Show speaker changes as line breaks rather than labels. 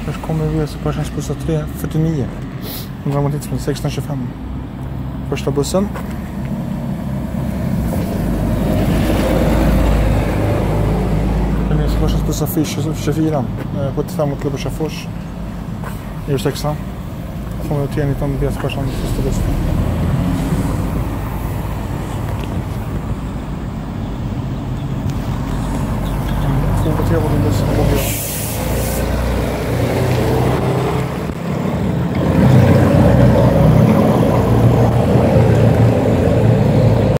Först kommer vi så på bussen 3:49. Och drar man tidsplanen 16:25. Första bussen. Den är så bussen 4:24. 75 mot Klubbesjafors. Gör 6. Kommer vi till 19 Vesparsan första bussen. Två på 3 bussen och